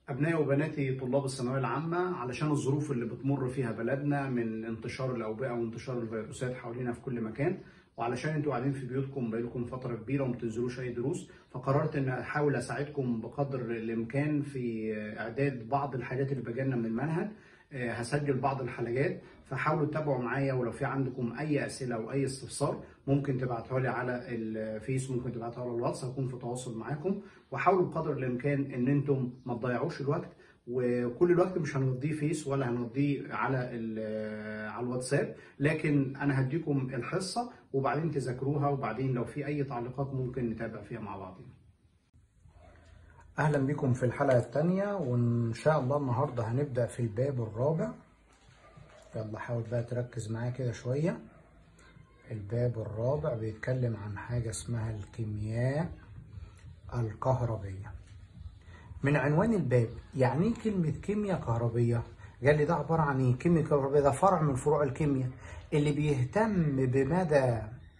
أبنائي وبناتي طلاب الثانوية العامة، علشان الظروف اللي بتمر فيها بلدنا من انتشار الأوبئة وانتشار الفيروسات حوالينا في كل مكان، وعلشان انتوا قاعدين في بيوتكم بقالكم فترة كبيرة وما بتنزلوش أي دروس، فقررت إن أحاول أساعدكم بقدر الإمكان في إعداد بعض الحاجات اللي بجانا من المنهج. هسجل بعض الحلقات، فحاولوا تتابعوا معايا، ولو في عندكم أي أسئلة أو أي استفسار ممكن تبعتوها لي على الفيس، ممكن تبعتوها على الواتس، هكون في تواصل معاكم. وحاولوا بقدر الامكان ان انتم ما تضيعوش الوقت، وكل الوقت مش هنقضيه فيس ولا هنقضيه على الواتساب، لكن انا هديكم الحصه وبعدين تذاكروها، وبعدين لو في اي تعليقات ممكن نتابع فيها مع بعضنا. اهلا بكم في الحلقه الثانيه، وان شاء الله النهارده هنبدا في الباب الرابع. يلا حاول بقى تركز معايا كده شويه. الباب الرابع بيتكلم عن حاجه اسمها الكيمياء الكهربية. من عنوان الباب، يعني ايه كلمة كيمياء كهربية؟ قال لي ده عبارة عن ايه؟ كيمياء كهربية ده فرع من فروع الكيمياء اللي بيهتم بمدى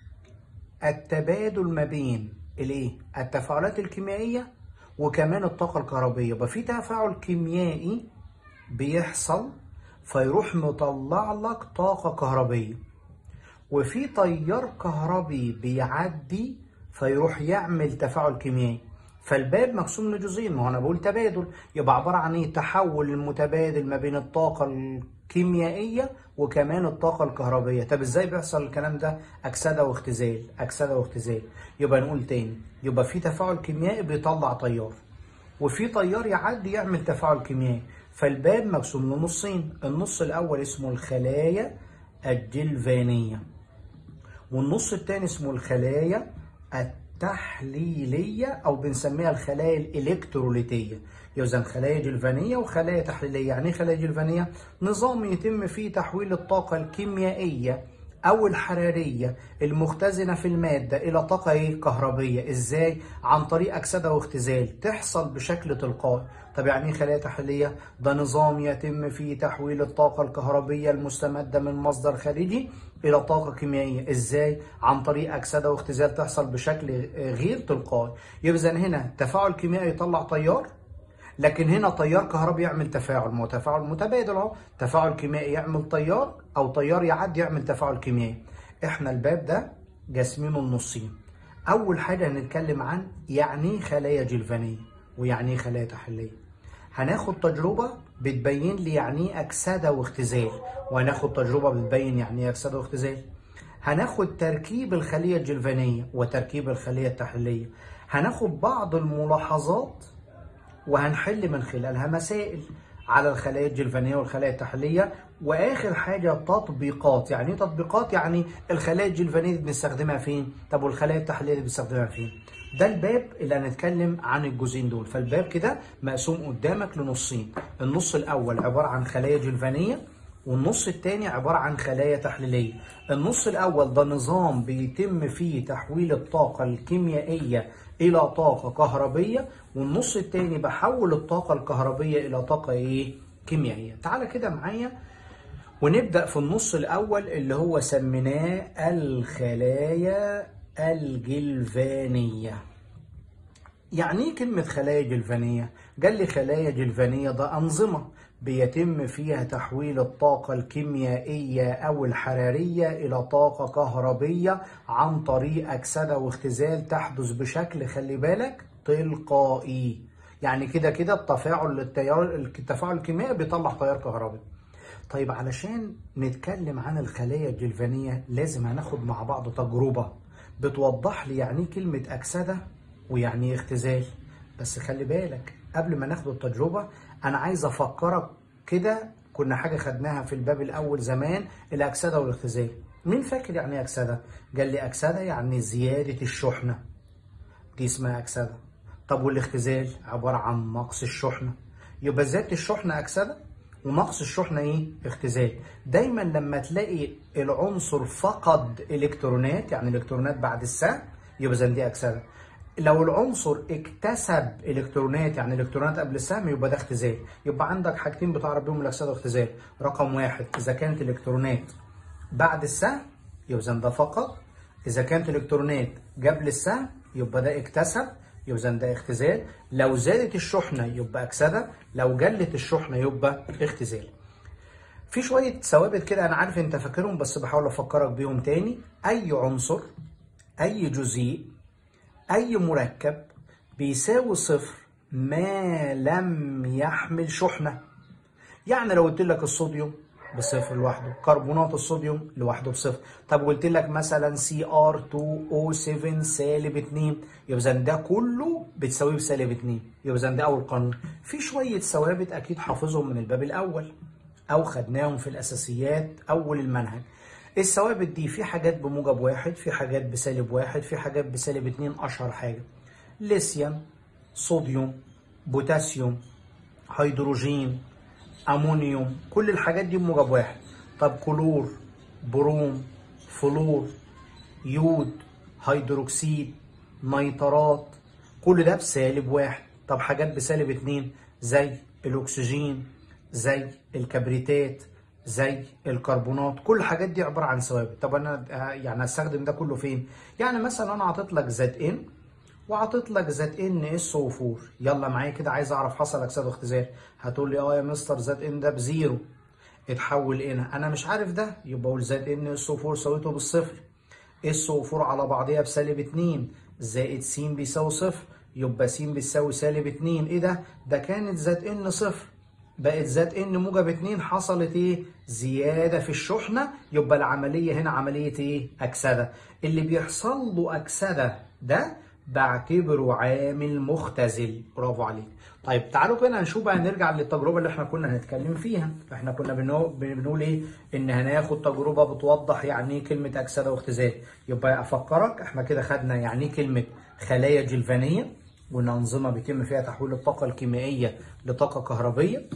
التبادل ما بين التفاعلات الكيميائية وكمان الطاقة الكهربية. يبقى في تفاعل كيميائي بيحصل فيروح مطلع لك طاقة كهربية، وفي تيار كهربي بيعدي فيروح يعمل تفاعل كيميائي. فالباب مقسوم لجزئين، ما هو انا بقول تبادل، يبقى عباره عن ايه؟ تحول المتبادل ما بين الطاقه الكيميائيه وكمان الطاقه الكهربيه. طب ازاي بيحصل الكلام ده؟ اكسده واختزال، اكسده واختزال. يبقى نقول تاني، يبقى في تفاعل كيميائي بيطلع تيار، وفي تيار يعدي يعمل تفاعل كيميائي. فالباب مقسوم لنصين، النص الاول اسمه الخلايا الجلفانيه، والنص الثاني اسمه الخلايا التحليلية، أو بنسميها الخلايا الإلكتروليتية. يوزن خلايا جلفانية وخلايا تحليلية. يعني إيه خلايا جلفانية؟ نظام يتم فيه تحويل الطاقة الكيميائية أو الحرارية المختزنة في المادة إلى طاقة كهربية. إزاي؟ عن طريق أكسدة واختزال، تحصل بشكل تلقائي. طب يعني إيه خلايا تحليلية؟ ده نظام يتم فيه تحويل الطاقة الكهربية المستمدة من مصدر خارجي إلى طاقة كيميائية. إزاي؟ عن طريق أكسدة واختزال تحصل بشكل غير تلقائي. يبقى هنا تفاعل كيميائي يطلع تيار، لكن هنا تيار كهربي يعمل تفاعل، ما هو تفاعل متبادل اهو. تفاعل كيميائي يعمل تيار، او تيار يعدي يعمل تفاعل كيميائي. احنا الباب ده جاسمينه النصين. اول حاجه هنتكلم عن يعني ايه خلايا جلفانيه ويعني ايه خلايا تحليليه. هناخد تجربه بتبين لي يعني ايه اكسده واختزال، وهناخد تجربه بتبين يعني ايه اكسده واختزال. هناخد تركيب الخليه الجلفانيه وتركيب الخليه التحليليه. هناخد بعض الملاحظات وهنحل من خلالها مسائل على الخلايا الجلفانية والخلايا التحليلية. واخر حاجة تطبيقات. يعني ايه تطبيقات؟ يعني الخلايا الجلفانية دي بنستخدمها فين؟ طب والخلايا التحليلية دي بنستخدمها فين؟ ده الباب اللي هنتكلم عن الجزئين دول. فالباب كده مقسوم قدامك لنصين، النص الاول عبارة عن خلايا جلفانية، والنص الثاني عبارة عن خلايا تحليلية. النص الأول ده نظام بيتم فيه تحويل الطاقة الكيميائية إلى طاقة كهربية، والنص الثاني بحول الطاقة الكهربية إلى طاقة كيميائية. تعالى كده معايا ونبدأ في النص الأول اللي هو سميناه الخلايا الجلفانية. يعني ايه كلمة خلايا جلفانية؟ قال لي خلايا جلفانية ده أنظمة بيتم فيها تحويل الطاقة الكيميائية أو الحرارية إلى طاقة كهربية عن طريق أكسدة واختزال تحدث بشكل، خلي بالك، تلقائي. يعني كده التفاعل الكيميائي بيطلع تيار كهربي. طيب علشان نتكلم عن الخلايا الجلفانية لازم هناخد مع بعض تجربة بتوضح لي يعني ايه كلمة أكسدة ويعني ايه اختزال. بس خلي بالك قبل ما ناخد التجربة أنا عايز أفكرك كده، كنا حاجة خدناها في الباب الأول زمان، الأكسدة والاختزال. مين فاكر يعني ايه أكسدة؟ قال لي أكسدة يعني زيادة الشحنة، دي اسمها أكسدة. طب والاختزال عبارة عن نقص الشحنة. يبقى زيادة الشحنة أكسدة ونقص الشحنة اختزال. دايما لما تلاقي العنصر فقد إلكترونات، يعني الإلكترونات بعد السهم، يبقى دي أكسدة. لو العنصر اكتسب الكترونات، يعني الكترونات قبل السهم، يبقى ده اختزال. يبقى عندك حاجتين بتعرف بيهم الاكسده والاختزال. رقم واحد، اذا كانت الالكترونات بعد السهم يبقى ده فقط، اذا كانت الالكترونات قبل السهم يبقى ده اكتسب، يبقى ده اختزال. لو زادت الشحنة يبقى أكسدة، لو قلت الشحنة يبقى اختزال. في شوية ثوابت كده أنا عارف أنت فاكرهم بس بحاول أفكرك بيهم تاني. أي عنصر، أي جزيء، أي مركب بيساوي صفر ما لم يحمل شحنة. يعني لو قلت لك الصوديوم بصفر لوحده، كربونات الصوديوم لوحده بصفر. طب قلت لك مثلا Cr2O7 سالب 2، يبقى ده كله بتساويه بسالب 2، يبقى ده أول قانون. في شوية ثوابت أكيد حافظهم من الباب الأول أو خدناهم في الأساسيات أول المنهج. الثوابت دي في حاجات بموجب واحد، في حاجات بسالب واحد، في حاجات بسالب 2. أشهر حاجة ليثيوم، صوديوم، بوتاسيوم، هيدروجين، امونيوم، كل الحاجات دي بموجب واحد. طب كلور، بروم، فلور، يود، هيدروكسيد، نيترات، كل ده بسالب واحد. طب حاجات بسالب 2 زي الاكسجين، زي الكبريتات، زي الكربونات، كل الحاجات دي عباره عن ثوابت. طب انا يعني هستخدم ده كله فين؟ يعني مثلا انا عطيت لك ZN وعطيت لك ZnSO4، يلا معايا كده عايز اعرف حصل اكسده واختزال. هتقول لي يا مستر ZN ده بزيرو اتحول هنا، انا مش عارف ده، يبقى اقول ZnSO4 سويته بالصفر. SO4 على بعضيها بسالب 2 زائد س بيساوي صفر، يبقى س بتساوي سالب 2. ايه ده؟ ده كانت ZN صفر بقت ZN موجب 2، حصلت ايه؟ زياده في الشحنه، يبقى العمليه هنا عمليه ايه؟ اكسده. اللي بيحصل له اكسده ده بعتبره عامل مختزل. برافو عليك. طيب تعالوا كده نشوف بقى، نرجع للتجربه اللي احنا كنا هنتكلم فيها. احنا كنا بنقول ايه؟ ان هناخد تجربه بتوضح يعني ايه كلمه اكسده واختزال. يبقى افكرك احنا كده خدنا يعني ايه كلمه خلايا جلفانيه، وان انظمه بيتم فيها تحويل الطاقه الكيميائيه لطاقه كهربيه.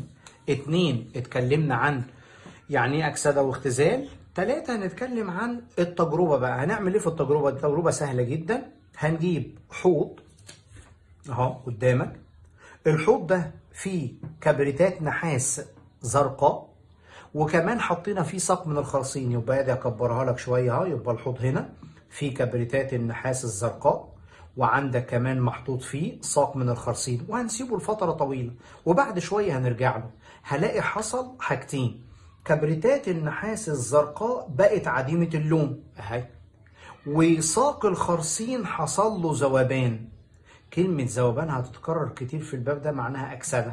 2 اتكلمنا عن يعني ايه اكسده واختزال. 3 هنتكلم عن التجربه بقى. هنعمل ايه في التجربه دي؟ تجربه سهله جدا. هنجيب حوض اهو قدامك، الحوض ده فيه كبريتات نحاس زرقاء، وكمان حطينا فيه ساق من الخرسين. يبقى ادي اكبرها لك شويه اهو. يبقى الحوض هنا فيه كبريتات النحاس الزرقاء، وعندك كمان محطوط فيه ساق من الخرسين، وهنسيبه لفتره طويله، وبعد شويه هنرجع له. هلاقي حصل حاجتين: كبريتات النحاس الزرقاء بقت عديمه اللون اهي، وساق الخرسين حصل له ذوبان. كلمة ذوبان هتتكرر كتير في الباب ده، معناها أكسدة.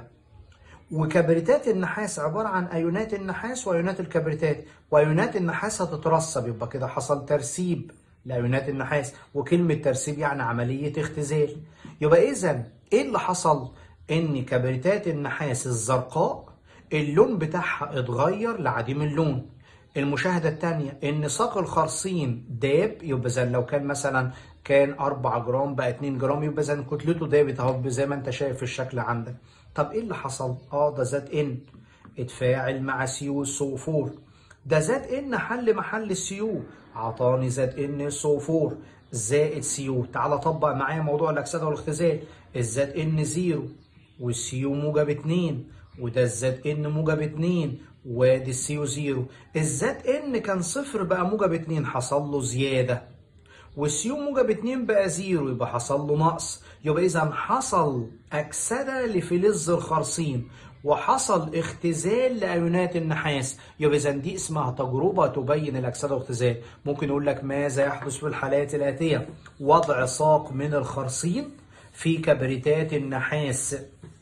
وكبريتات النحاس عبارة عن أيونات النحاس وأيونات الكبريتات، وأيونات النحاس هتترسب، يبقى كده حصل ترسيب لأيونات النحاس، وكلمة ترسيب يعني عملية اختزال. يبقى إذا إيه اللي حصل؟ إن كبريتات النحاس الزرقاء اللون بتاعها اتغير لعديم اللون. المشاهدة الثانية إن ساق الخرسين داب، يبقى زي لو كان مثلا كان 4 جرام بقى 2 جرام، يبقى زي كتلته دابت اهو زي ما انت شايف في الشكل عندك. طب ايه اللي حصل؟ ده ZN اتفاعل مع CuSO4، ده ZN حل محل السيو، عطاني ZnSO4 زائد CO. تعالى طبق معايا موضوع الاكسده والاختزال. الZN 0 والسيو موجب 2، وده الZN موجب 2 وادي السيو 0. الZN كان صفر بقى موجب 2، حصل له زياده، والسيو موجب 2 بقى 0، يبقى حصل له نقص. يبقى اذا حصل اكسده لفلز الخرسين، وحصل اختزال لايونات النحاس. يبقى اذا دي اسمها تجربه تبين الاكسده والاختزال. ممكن يقول لك ماذا يحدث في الحالات الاتيه: وضع ساق من الخرسين في كبريتات النحاس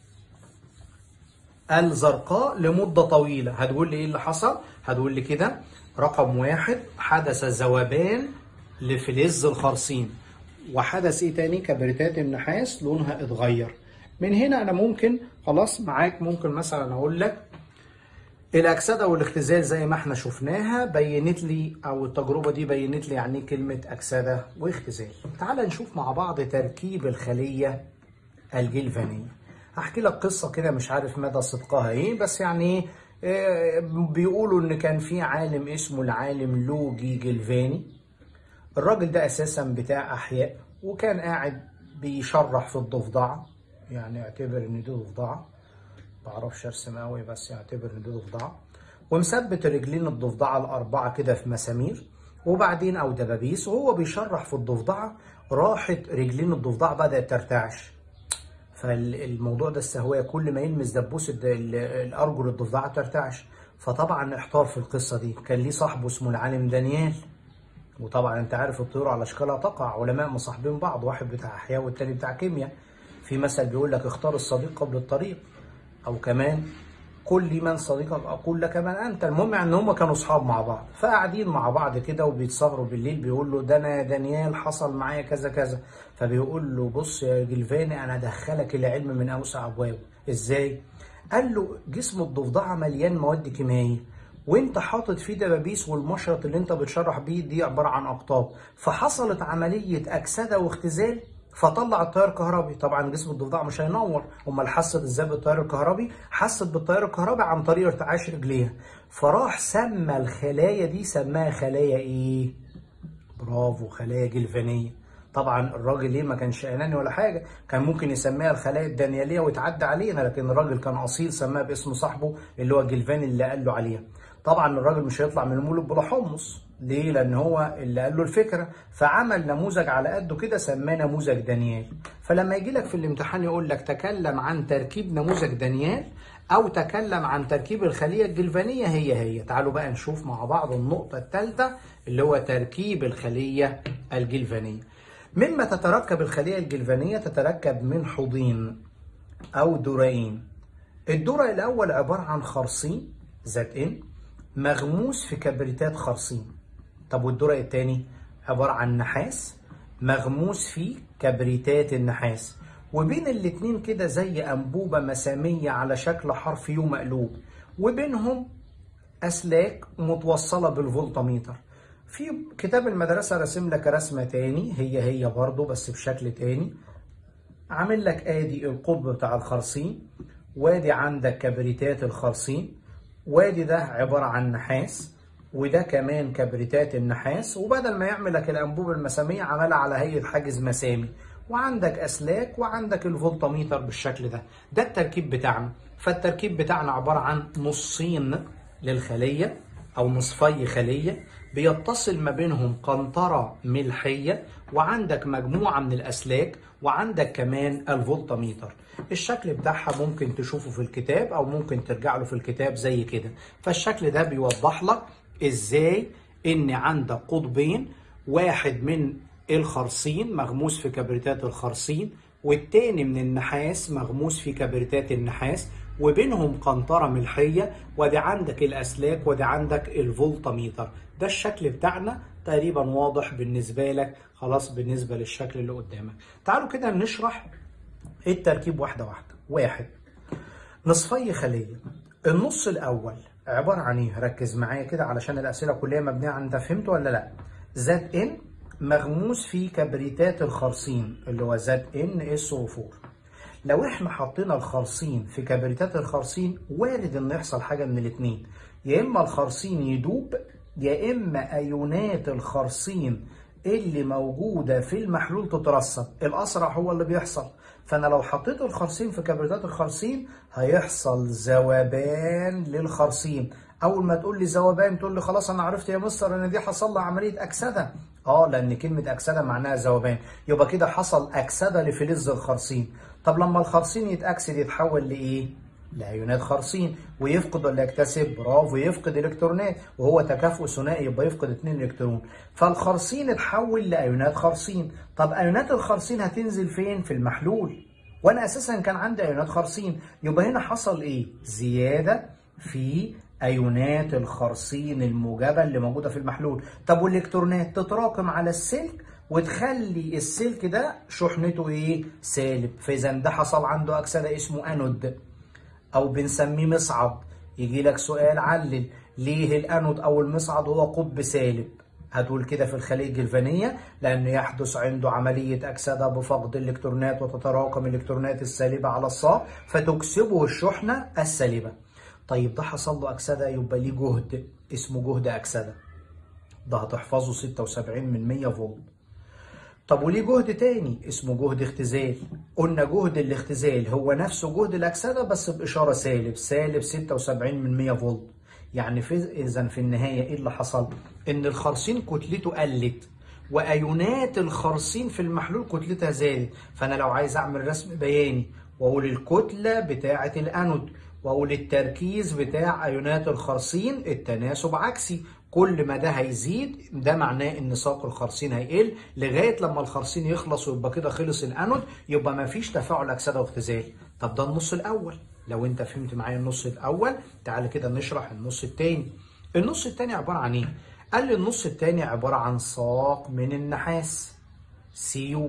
الزرقاء لمده طويله. هتقول لي ايه اللي حصل؟ هتقول لي كده: رقم 1 حدث ذوبان لفلز الخرسين، وحدث ايه تاني؟ كبريتات النحاس لونها اتغير. من هنا انا ممكن خلاص معاك، ممكن مثلا اقول لك الاكسده والاختزال زي ما احنا شفناها بينت لي، او التجربه دي بينت لي يعني كلمه اكسده واختزال. تعال نشوف مع بعض تركيب الخليه الجلفانيه. هحكي لك قصه كده مش عارف مدى صدقها ايه، بس يعني بيقولوا ان كان في عالم اسمه العالم لوجي جلفاني. الراجل ده اساسا بتاع احياء، وكان قاعد بيشرح في الضفدعه، يعني اعتبر ان دي ضفدعه، بعرفش ارسم قوي بس اعتبر ان دي ضفدعه، ومثبت رجلين الضفدعه الاربعه كده في مسامير، وبعدين او دبابيس، وهو بيشرح في الضفدعه راحت رجلين الضفدع بدأت ترتعش. فالموضوع ده السهوية كل ما يلمس دبوس الأرجل الضفدعة ترتعش. فطبعا احتار في القصة دي. كان ليه صاحبه اسمه العالم دانيال، وطبعا انت عارف الطيور على اشكالها تقع، علماء مصاحبين بعض، واحد بتاع احياء والتاني بتاع كيمياء. في مثل بيقول لك اختار الصديق قبل الطريق، او كمان قل لي من صديقك اقول لك من انت. المهم ان هم كانوا اصحاب مع بعض، فقاعدين مع بعض كده وبيتسهروا بالليل. بيقول له ده انا يا دانيال حصل معايا كذا كذا. فبيقول له بص يا جلفاني انا ادخلك العلم من اوسع ابوابه. ازاي؟ قال له جسم الضفدعه مليان مواد كيميائيه، وانت حاطط فيه دبابيس، والمشرط اللي انت بتشرح بيه دي عباره عن اقطاب، فحصلت عمليه اكسده واختزال فطلع التيار الكهربي. طبعا جسم الضفدع مش هينور، امال حست ازاي بالتيار الكهربي؟ حست بالتيار الكهربي عن طريق ارتعاش رجليها. فراح سمى الخلايا دي، سماها خلايا ايه؟ برافو، خلايا جلفانيه. طبعا الراجل ليه ما كانش اناني ولا حاجه، كان ممكن يسميها الخلايا الدانياليه ويتعدى علينا، لكن الراجل كان اصيل سماها باسم صاحبه اللي هو الجلفاني اللي قال له عليها. طبعا الراجل مش هيطلع من المولد بلا حمص، ليه؟ لان هو اللي قال له الفكره، فعمل نموذج على قده كده سماه نموذج دانيال. فلما يجي لك في الامتحان يقول لك تكلم عن تركيب نموذج دانيال او تكلم عن تركيب الخليه الجلفانيه، هي تعالوا بقى نشوف مع بعض النقطه الثالثه اللي هو تركيب الخليه الجلفانيه. مما تتركب الخليه الجلفانيه، تتركب من حوضين او درعين. الدرع الاول عباره عن خرسين ذات ان مغموس في كبريتات خرسين. طب والدرع الثاني عباره عن نحاس مغموس في كبريتات النحاس، وبين الاتنين كده زي انبوبه مساميه على شكل حرف يو مقلوب، وبينهم اسلاك متوصله بالفولتميتر. في كتاب المدرسه راسم لك رسمه تاني هي برضه بس بشكل تاني. عامل لك ادي القطب بتاع الخرسين، وادي عندك كبريتات الخرسين، وادي ده عباره عن نحاس، وده كمان كبريتات النحاس، وبدل ما يعمل لك الانبوبه المساميه عملها على هيئه حاجز مسامي، وعندك اسلاك وعندك الفولتميتر بالشكل ده. ده التركيب بتاعنا. فالتركيب بتاعنا عباره عن نصين للخليه او نصفي خليه بيتصل ما بينهم قنطره ملحيه، وعندك مجموعه من الاسلاك، وعندك كمان الفولتميتر. الشكل بتاعها ممكن تشوفه في الكتاب او ممكن ترجع له في الكتاب زي كده. فالشكل ده بيوضح لك ازاي ان عندك قطبين، واحد من الخرسين مغموس في كبريتات الخرسين، والتاني من النحاس مغموس في كبريتات النحاس، وبينهم قنطرة ملحية، ودي عندك الأسلاك ودي عندك الفولتميتر. ده الشكل بتاعنا تقريبا واضح بالنسبة لك خلاص بالنسبة للشكل اللي قدامك. تعالوا كده نشرح التركيب واحدة واحدة. واحد، نصفي خلية. النص الأول عبارة عن ايه؟ ركز معايا كده علشان الأسئلة كلها مبنية عن انت فهمت ولا لا. زد ان مغموس في كبريتات الخرسين اللي هو زد ان اس او 4. لو احنا حطينا الخرسين في كبريتات الخرسين وارد ان يحصل حاجه من الاثنين، يا اما الخرسين يدوب، يا اما ايونات الخرسين اللي موجوده في المحلول تترسب. الاسرع هو اللي بيحصل. فانا لو حطيت الخرسين في كبريتات الخرسين هيحصل ذوبان للخرسين. اول ما تقول لي ذوبان تقول لي خلاص انا عرفت يا مستر ان دي حصل لها عمليه اكسده. لان كلمه اكسده معناها ذوبان، يبقى كده حصل اكسده لفلز الخرسين. طب لما الخرسين يتاكسد يتحول لايه؟ لايونات خرسين، ويفقد ولا يكتسب؟ برافو، يفقد الكترونات، وهو تكافؤ ثنائي يبقى يفقد 2 الكترون. فالخرسين اتحول لايونات خرسين. طب ايونات الخرسين هتنزل فين؟ في المحلول، وانا اساسا كان عندي ايونات خرسين، يبقى هنا حصل ايه؟ زياده في ايونات الخرسين الموجبه اللي موجوده في المحلول. طب والالكترونات تتراكم على السلك وتخلي السلك ده شحنته ايه؟ سالب. فاذا ده حصل عنده اكسده اسمه انود او بنسميه مصعد. يجي لك سؤال علل ليه الانود او المصعد هو قطب سالب؟ هتقول كده في الخليه الجلفانيه لانه يحدث عنده عمليه اكسده بفقد الالكترونات وتتراكم الالكترونات السالبه على الصاع فتكسبه الشحنه السالبه. طيب ده حصل له اكسده يبقى ليه جهد اسمه جهد اكسده، ده هتحفظه 76/100 فولت. طب وليه جهد تاني اسمه جهد اختزال. قلنا جهد الاختزال هو نفسه جهد الاكسده بس باشاره سالب، سالب 76/100 فولت. يعني اذا في النهايه ايه اللي حصل؟ ان الخرسين كتلته قلت وايونات الخرسين في المحلول كتلتها زادت. فانا لو عايز اعمل رسم بياني واقول الكتله بتاعه الانود واقول التركيز بتاع ايونات الخرسين التناسب عكسي، كل ما ده هيزيد ده معناه ان ساق الخرسين هيقل لغايه لما الخرسين يخلص ويبقى كده خلص الانود، يبقى ما فيش تفاعل اكسده واختزال. طب ده النص الاول. لو انت فهمت معايا النص الاول تعالى كده نشرح النص الثاني. النص الثاني عباره عن ايه؟ قال لي النص الثاني عباره عن ساق من النحاس سيو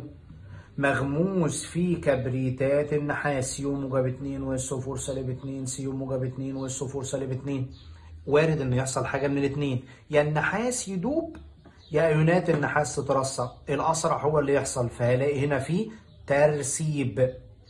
مغموس فيه كبريتات النحاس، سيو موجب 2 والصفور سالب 2 سيو موجب 2 والصفور سالب 2. وارد ان يحصل حاجه من الاثنين، يا النحاس يدوب يا ايونات النحاس تترسب، الاسرع هو اللي يحصل. فهلاقي هنا في ترسيب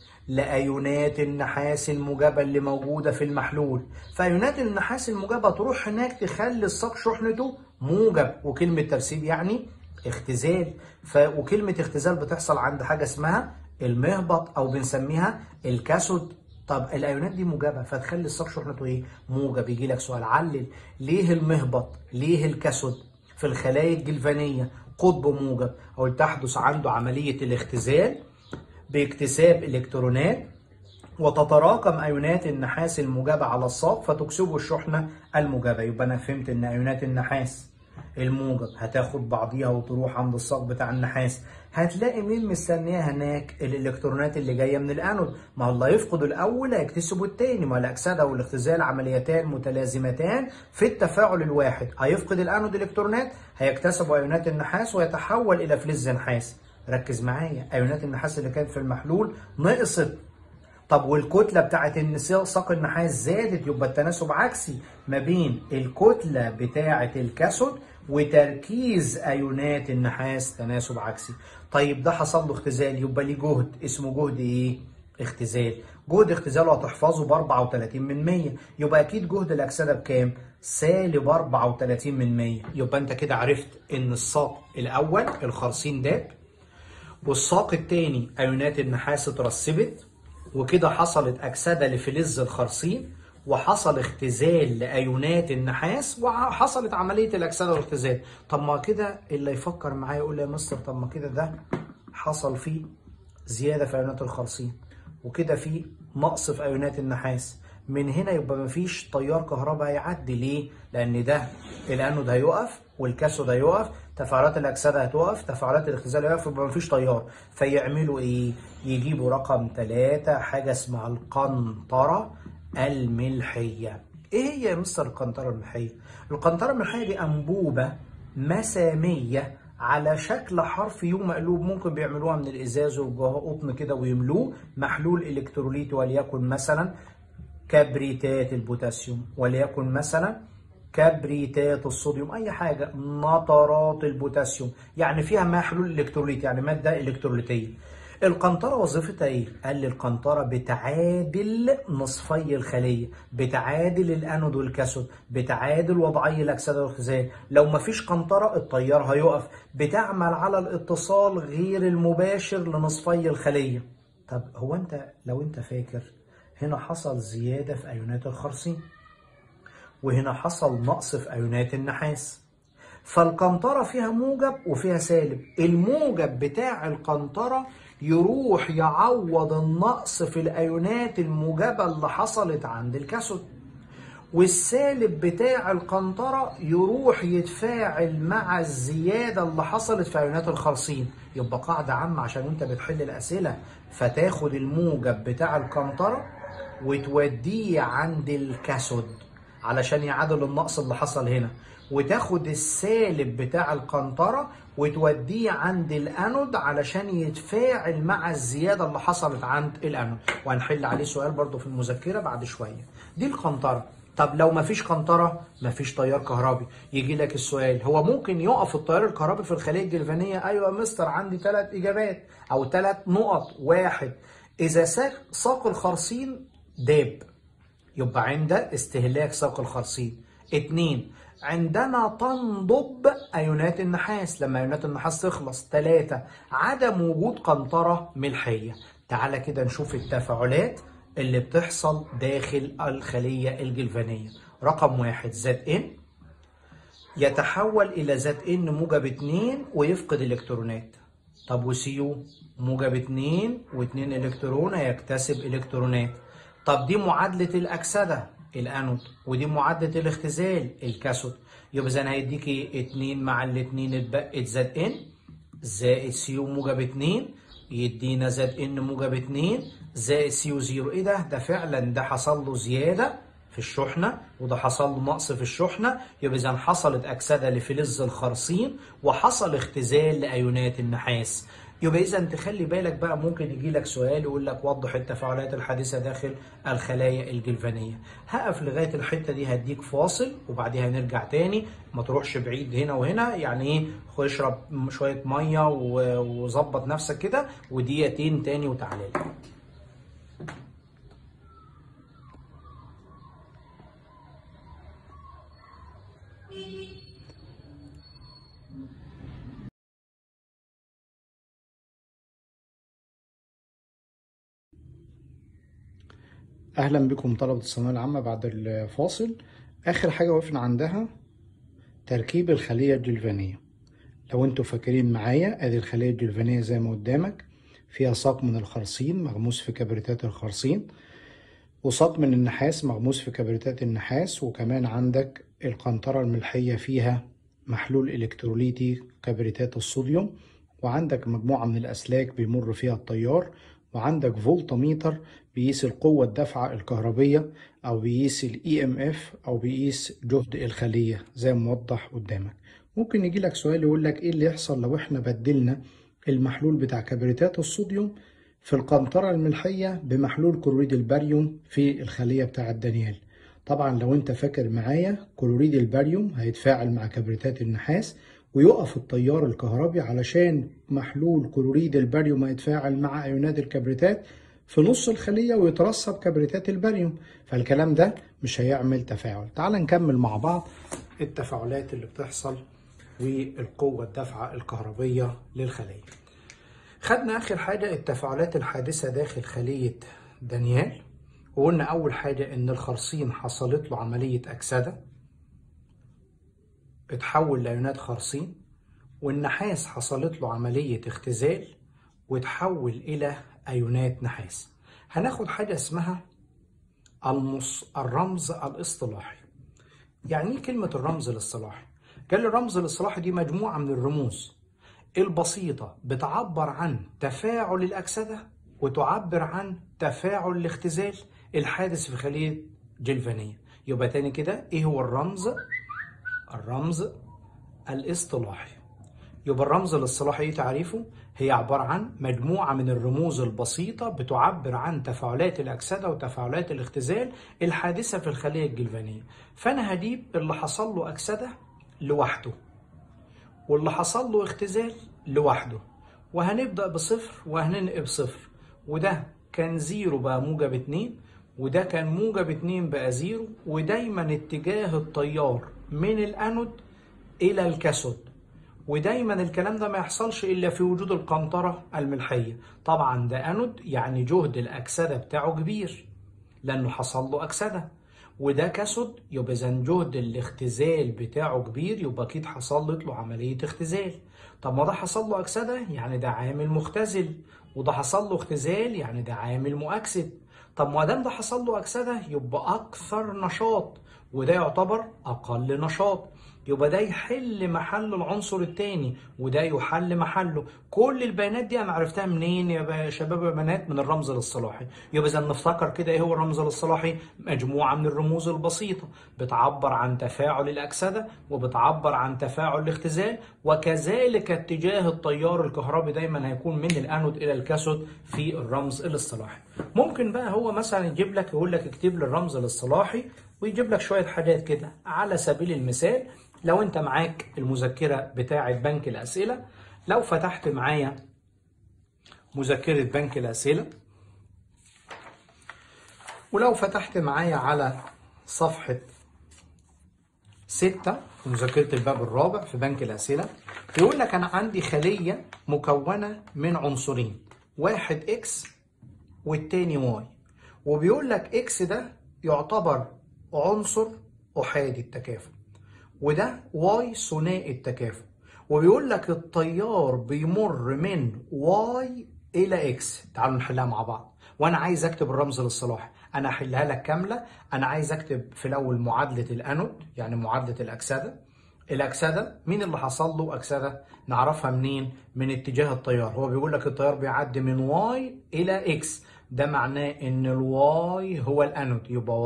لايونات النحاس الموجبه اللي موجوده في المحلول، فايونات النحاس الموجبه تروح هناك تخلي الساق شحنته موجب، وكلمه ترسيب يعني اختزال. وكلمه اختزال بتحصل عند حاجه اسمها المهبط او بنسميها الكاثود. طب الايونات دي موجبه فتخلي الساق شحنته ايه؟ موجب. يجي لك سؤال علل ليه المهبط ليه الكاثود في الخلايا الجلفانيه قطب موجب؟ او تحدث عنده عمليه الاختزال باكتساب الكترونات وتتراكم ايونات النحاس الموجبه على الساق فتكسبه الشحنه الموجبه. يبقى انا فهمت ان ايونات النحاس الموجب هتاخد بعضيها وتروح عند الساق بتاع النحاس، هتلاقي مين مستنيها هناك؟ الالكترونات اللي جايه من الانود. ما الله يفقد الاول هيكتسبه الثاني، ما الاكسده والاختزال عمليتان متلازمتان في التفاعل الواحد. هيفقد الانود الكترونات هيكتسب ايونات النحاس ويتحول الى فلز نحاس. ركز معايا، ايونات النحاس اللي كانت في المحلول نقصت. طب والكتله بتاعت ساق النحاس زادت، يبقى التناسب عكسي ما بين الكتله بتاعت الكاثود وتركيز ايونات النحاس تناسب عكسي. طيب ده حصل له اختزال يبقى ليه جهد اسمه جهد ايه؟ اختزال. جهد اختزاله هتحفظه ب 34%، يبقى اكيد جهد الاكسده بكام؟ سالب 34%. يبقى انت كده عرفت ان الساق الاول الخرسين داب، والساق الثاني ايونات النحاس اترسبت، وكده حصلت اكسده لفلز الخرسين وحصل اختزال لايونات النحاس وحصلت عمليه الاكسده والاختزال. طب ما كده اللي يفكر معايا يقول لي يا مستر طب ما كده ده حصل فيه زياده في ايونات الخرسين وكده فيه نقص في ايونات النحاس، من هنا يبقى مفيش تيار كهرباء هيعدي. ليه؟ لان ده الانود هيقف والكاثود هيقف، تفاعلات الاكسده هتقف، تفاعلات الاختزال هيقف، يبقى مفيش تيار. فيعملوا ايه؟ يجيبوا رقم 3 حاجه اسمها القنطره الملحيه. ايه هي يا مستر القنطره الملحيه؟ القنطره الملحيه دي انبوبه مساميه على شكل حرف يو مقلوب، ممكن بيعملوها من الازاز وجواها قطن كده ويملوه محلول الكتروليتي، وليكن مثلا كبريتات البوتاسيوم، وليكن مثلا كبريتات الصوديوم، اي حاجه، نترات البوتاسيوم، يعني فيها محلول الكتروليتي يعني ماده الكتروليتيه. القنطره وظيفتها ايه؟ قال لي القنطره بتعادل نصفي الخليه، بتعادل الانود والكاثود، بتعادل وضعي الاكسده والاختزال. لو مفيش قنطره التيار هيقف، بتعمل على الاتصال غير المباشر لنصفي الخليه. طب هو انت لو انت فاكر هنا حصل زياده في ايونات الخرسين وهنا حصل نقص في ايونات النحاس، فالقنطره فيها موجب وفيها سالب. الموجب بتاع القنطره يروح يعوض النقص في الايونات الموجبه اللي حصلت عند الكاثود، والسالب بتاع القنطره يروح يتفاعل مع الزياده اللي حصلت في ايونات الخرسين. يبقى قاعده عامه عشان انت بتحل الاسئله، فتاخد الموجب بتاع القنطره وتوديه عند الكاثود علشان يعادل النقص اللي حصل هنا، وتاخد السالب بتاع القنطرة وتوديه عند الانود علشان يتفاعل مع الزيادة اللي حصلت عند الانود، وهنحل عليه سؤال برضو في المذكرة بعد شوية. دي القنطرة. طب لو مفيش قنطرة مفيش تيار كهربي، يجي لك السؤال هو ممكن يقف التيار الكهربي في الخلية الجلفانية؟ ايوه يا مستر عندي 3 اجابات او 3 نقط. 1 اذا ساق الخرسين داب يبقى عند استهلاك ساق الخرسين. 2 عندما تنضب ايونات النحاس لما ايونات النحاس تخلص. 3 عدم وجود قنطرة ملحية. تعالى كده نشوف التفاعلات اللي بتحصل داخل الخلية الجلفانية. رقم 1 زد ان يتحول إلى زد إن موجب 2 ويفقد إلكترونات. طب وسيو موجب 2 و2 إلكترون هيكتسب إلكترونات. طب دي معادلة الأكسدة الأنود، ودي معادلة الاختزال الكاثود. يبقى إذا هيديك إيه؟ 2 مع الاتنين اتبقت زد إن زائد سيو موجب 2 يدينا زد إن موجب 2 زائد سيو 0. إيه ده فعلا ده حصل له زيادة في الشحنة وده حصل له نقص في الشحنة. يبقى إذا حصلت أكسدة لفلز الخرسين وحصل اختزال لأيونات النحاس. يبقى إذا تخلي بالك بقى، ممكن يجي لك سؤال يقول لك وضح التفاعلات الحادثة داخل الخلايا الجلفانية. هقف لغاية الحتة دي، هديك فاصل وبعديها نرجع تاني. ما تروحش بعيد هنا وهنا، يعني إيه، اشرب شوية مية وظبط نفسك كده، ودقيقتين تاني وتعالى لي. أهلا بكم طلبة الثانوية العامة بعد الفاصل. آخر حاجة وقفنا عندها تركيب الخلية الجلفانية. لو انتوا فاكرين معايا، ادي الخلية الجلفانية زي ما قدامك، فيها ساق من الخرسين مغموس في كبريتات الخرسين، وساق من النحاس مغموس في كبريتات النحاس، وكمان عندك القنطرة الملحية فيها محلول إلكتروليتي كبريتات الصوديوم، وعندك مجموعة من الأسلاك بيمر فيها التيار، وعندك فولتميتر بيقيس القوة الدافعة الكهربية، أو بيقيس ال EMF، أو بيقيس جهد الخلية زي ما موضح قدامك. ممكن يجي لك سؤال يقول لك إيه اللي يحصل لو إحنا بدلنا المحلول بتاع كبريتات الصوديوم في القنطرة الملحية بمحلول كلوريد الباريوم في الخلية بتاعة دانيال. طبعا لو انت فاكر معايا، كلوريد الباريوم هيتفاعل مع كبريتات النحاس ويقف التيار الكهربي، علشان محلول كلوريد الباريوم هيتفاعل مع ايونات الكبريتات في نص الخلية ويترسب كبريتات الباريوم، فالكلام ده مش هيعمل تفاعل. تعال نكمل مع بعض التفاعلات اللي بتحصل والقوة الدافعة الكهربية للخلية. خدنا آخر حاجة التفاعلات الحادثة داخل خلية دانيال، وقلنا أول حاجة إن الخرسين حصلت له عملية أكسدة اتحول لأيونات خرسين، والنحاس حصلت له عملية اختزال وتحول إلى أيونات نحاس. هناخد حاجة اسمها الرمز الاصطلاحي. يعني إيه كلمة الرمز الاصطلاحي؟ قال الرمز الاصطلاحي دي مجموعة من الرموز البسيطة بتعبر عن تفاعل الأكسدة وتعبر عن تفاعل الاختزال الحادث في خلية جلفانية. يبقى تاني كده، ايه هو الرمز؟ الرمز الاصطلاحي. يبقى الرمز الاصطلاحي ايه تعريفه؟ هي عبارة عن مجموعة من الرموز البسيطة بتعبر عن تفاعلات الأكسدة وتفاعلات الاختزال الحادثة في الخلية الجلفانية. فأنا هجيب اللي حصل له أكسدة لوحده واللي حصل له اختزال لوحده، وهنبدأ بصفر وهننقب صفر، وده كان زيرو بقى موجب 2، وده كان موجب 2 بقى زيرو، ودايما اتجاه التيار من الأنود إلى الكاثود، ودايما الكلام ده ما يحصلش إلا في وجود القنطرة الملحية. طبعا ده أنود، يعني جهد الأكسدة بتاعه كبير لأنه حصل له أكسدة، وده كاثود يبقى إذا جهد الاختزال بتاعه كبير، يبقى أكيد حصلت له عملية اختزال. طب ما ده حصل له أكسدة يعني ده عامل مختزل، وده حصل له اختزال يعني ده عامل مؤكسد. طب ما دام ده حصل له أكسدة يبقى أكثر نشاط، وده يعتبر أقل نشاط، يبقى ده يحل محل العنصر الثاني وده يحل محله. كل البيانات دي انا عرفتها منين يا شباب يا بنات؟ من الرمز الاصطلاحي. يبقى اذا نفتكر كده ايه هو الرمز الاصطلاحي؟ مجموعه من الرموز البسيطه بتعبر عن تفاعل الاكسده وبتعبر عن تفاعل الاختزال، وكذلك اتجاه التيار الكهربي دايما هيكون من الانود الى الكاثود في الرمز الاصطلاحي. ممكن بقى هو مثلا يجيب لك يقول لك اكتب لي الرمز الاصطلاحي، ويجيب لك شويه حاجات كده. على سبيل المثال، لو انت معاك المذكرة بتاعة بنك الأسئلة، لو فتحت معايا مذكرة بنك الأسئلة، ولو فتحت معايا على صفحة 6 في مذكرة الباب الرابع في بنك الأسئلة، يقول لك أنا عندي خلية مكونة من عنصرين، واحد إكس والتاني واي، وبيقول لك إكس ده يعتبر عنصر أحادي التكافؤ، وده واي ثنائي التكافؤ، وبيقول لك التيار بيمر من واي الى اكس. تعالوا نحلها مع بعض. وانا عايز اكتب الرمز الاصطلاحي، انا هحلها لك كامله. انا عايز اكتب في الاول معادله الانود، يعني معادله الاكسده. الاكسده مين اللي حصل له اكسده؟ نعرفها منين؟ من اتجاه التيار. هو بيقول لك التيار بيعدي من واي الى اكس، ده معناه ان الواي هو الانود، يبقى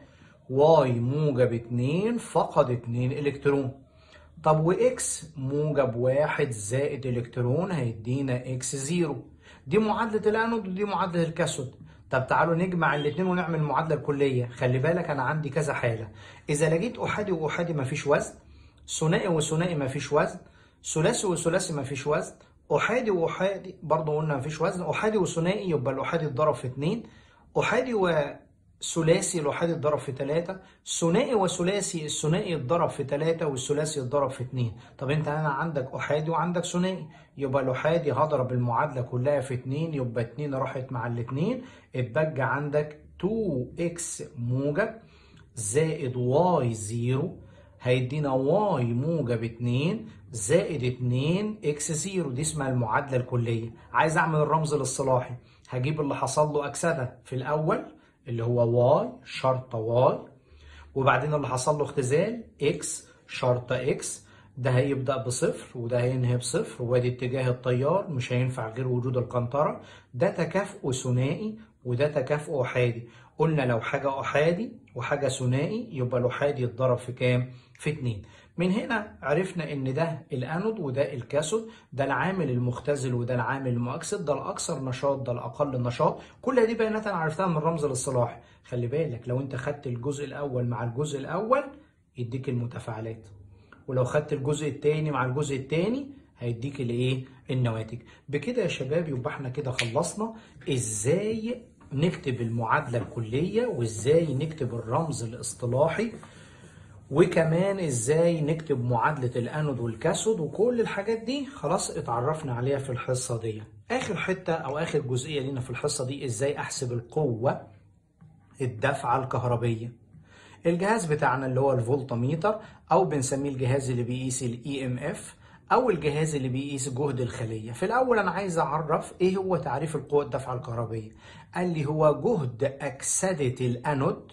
واي موجب 2 فقد 2 الكترون. طب واكس موجب 1 زائد الكترون هيدينا اكس 0. دي معادله الانود ودي معادله الكاثود. طب تعالوا نجمع الاثنين ونعمل المعادله الكليه. خلي بالك انا عندي كذا حاله. اذا لقيت احادي واحادي مفيش وزن، ثنائي وثنائي مفيش وزن، ثلاثي وثلاثي مفيش وزن، احادي واحادي برضه قلنا مفيش وزن، احادي وثنائي يبقى الاحادي اتضرب في 2، احادي وثلاثي الاحادي اتضرب في 3، ثنائي وثلاثي الثنائي اتضرب في 3 والثلاثي اتضرب في 2. طب انت هنا عندك احادي وعندك ثنائي، يبقى الاحادي هضرب المعادله كلها في 2، يبقى 2 راحت مع الاثنين، اتبقى عندك 2x موجب زائد y 0 هيدينا y موجب 2 زائد 2x 0. دي اسمها المعادله الكليه. عايز اعمل الرمز الاصطلاحي، هجيب اللي حصل له اكسده في الاول اللي هو y شرطه y، وبعدين اللي حصل له اختزال x شرطه x. ده هيبدأ بصفر وده هينهي بصفر، وادي اتجاه التيار مش هينفع غير وجود القنطرة. ده تكافؤ ثنائي وده تكافؤ أحادي. قلنا لو حاجة أحادي وحاجة ثنائي يبقى الأحادي يتضرب في كام؟ في 2. من هنا عرفنا إن ده الأنود وده الكاثود، ده العامل المختزل وده العامل المؤكسد، ده الأكثر نشاط ده الأقل نشاط. كل دي بيانات أنا عرفتها من الرمز الاصطلاحي. خلي بالك لو أنت خدت الجزء الأول مع الجزء الأول يديك المتفاعلات، ولو خدت الجزء الثاني مع الجزء الثاني هيديك الايه؟ النواتج. بكده يا شباب يبقى احنا كده خلصنا ازاي نكتب المعادله الكليه، وازاي نكتب الرمز الاصطلاحي، وكمان ازاي نكتب معادله الانود والكاثود، وكل الحاجات دي خلاص اتعرفنا عليها في الحصه دي. اخر حته او اخر جزئيه لينا في الحصه دي ازاي احسب القوه الدافعه الكهربيه. الجهاز بتاعنا اللي هو الفولتميتر، او بنسميه الجهاز اللي بيقيس الاي ام اف، او الجهاز اللي بيقيس جهد الخليه. في الاول انا عايز اعرف ايه هو تعريف القوه الدافعه الكهربيه. قال لي هو جهد اكسده الانود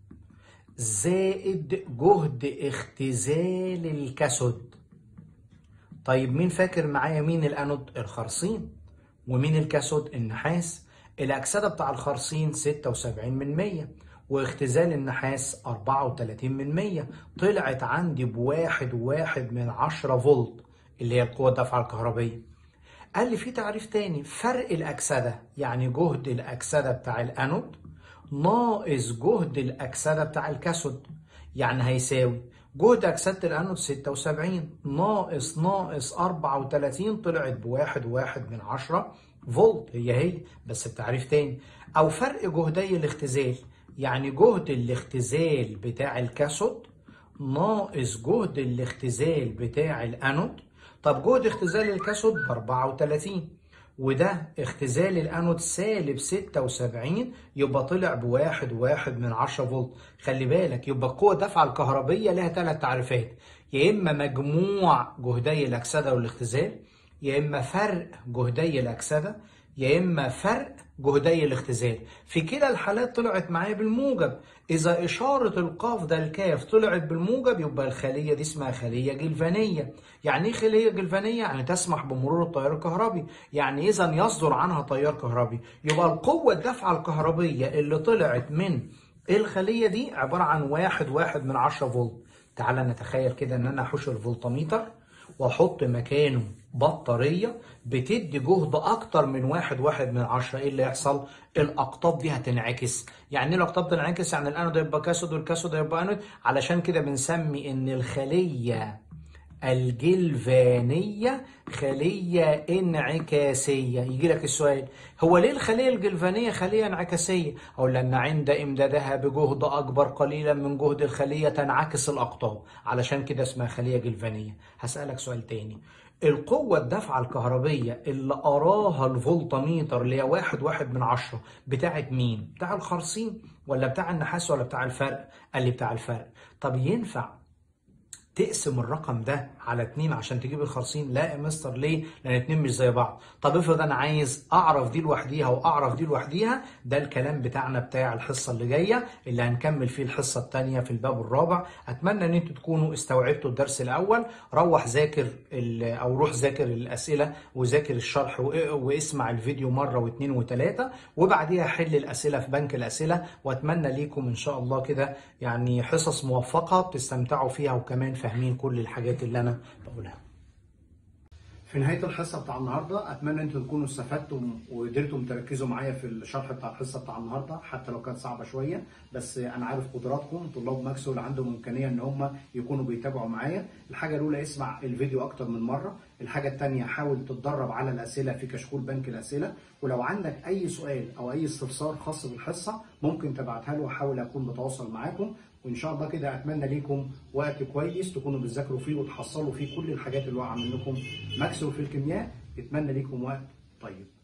زائد جهد اختزال الكاثود. طيب مين فاكر معايا مين الانود؟ الخرسين. ومين الكاثود؟ النحاس. الاكسده بتاع الخرسين 76%، واختزال النحاس 34%. طلعت عندي ب1.1 فولت اللي هي القوة الدافعة الكهربية. قال لي في تعريف تاني، فرق الأكسدة، يعني جهد الأكسدة بتاع الأنود ناقص جهد الأكسدة بتاع الكاثود، يعني هيساوي جهد أكسدة الأنود 76 ناقص 34 طلعت ب1.1 فولت، هي بس بتعريف تاني. أو فرق جهدي الاختزال، يعني جهد الاختزال بتاع الكاثود ناقص جهد الاختزال بتاع الانود. طب جهد اختزال الكاثود ب 34 وده اختزال الانود سالب 76، يبقى طلع ب1.1 فولت. خلي بالك يبقى القوة الدافعة الكهربية لها 3 تعريفات، يا اما مجموع جهدي الاكسدة والاختزال، يا اما فرق جهدي الاكسدة، يا اما فرق جهدي الاختزال. في كلا الحالات طلعت معايا بالموجب. اذا اشاره القاف ده الكاف طلعت بالموجب يبقى الخليه دي اسمها خليه جلفانيه. يعني ايه خليه جلفانيه؟ يعني تسمح بمرور التيار الكهربي، يعني اذا يصدر عنها تيار كهربي. يبقى القوه الدافعه الكهربيه اللي طلعت من الخليه دي عباره عن 1.1 فولت. تعالى نتخيل كده ان انا احوش الفولتميتر واحط مكانه بطارية بتدي جهد اكتر من 1.1. ايه اللي يحصل؟ الاقطاب دي هتنعكس. يعني ايه الاقطاب تنعكس؟ يعني الانود هيبقى كاثود والكاثود هيبقى انود. علشان كده بنسمي ان الخلية الجلفانية خلية انعكاسية. يجي لك السؤال، هو ليه الخلية الجلفانية خلية انعكاسية؟ أقول لأن عند إمدادها بجهد أكبر قليلا من جهد الخلية تنعكس الأقطاب، علشان كده اسمها خلية جلفانية. هسألك سؤال تاني، القوة الدافعة الكهربية اللي أراها الفولتميتر اللي هي 1.1 بتاعت مين؟ بتاع الخرسين ولا بتاع النحاس ولا بتاع الفرق؟ قال لي بتاع الفرق. طب ينفع تقسم الرقم ده على 2 عشان تجيب الخرسين؟ لا يا مستر، ليه؟ لان 2 مش زي بعض. طب افرض انا عايز اعرف دي لوحديها واعرف دي لوحديها، ده الكلام بتاعنا بتاع الحصه اللي جايه اللي هنكمل فيه الحصه الثانيه في الباب الرابع. اتمنى ان انتوا تكونوا استوعبتوا الدرس الاول. روح ذاكر او روح ذاكر الاسئله وذاكر الشرح واسمع الفيديو مره واثنين وثلاثه، وبعديها حل الاسئله في بنك الاسئله. واتمنى ليكم ان شاء الله كده يعني حصص موفقه بتستمتعوا فيها وكمان فاهمين كل الحاجات اللي انا بقولها. في نهايه الحصه بتاع النهارده اتمنى انتم تكونوا استفدتم وقدرتم تركزوا معايا في الشرح بتاع الحصه بتاع النهارده، حتى لو كانت صعبه شويه، بس انا عارف قدراتكم. طلاب ماكسويل عندهم امكانيه ان هم يكونوا بيتابعوا معايا. الحاجه الاولى اسمع الفيديو اكتر من مره. الحاجه الثانيه حاول تتدرب على الاسئله في كشكول بنك الاسئله. ولو عندك اي سؤال او اي استفسار خاص بالحصه ممكن تبعتها له واحاول اكون بتواصل معاكم. وان شاء الله كده اتمنى ليكم وقت كويس تكونوا بتذاكروا فيه وتحصلوا فيه كل الحاجات اللي واقعه منكم. ماكسويل في الكيمياء يتمنى ليكم وقت طيب.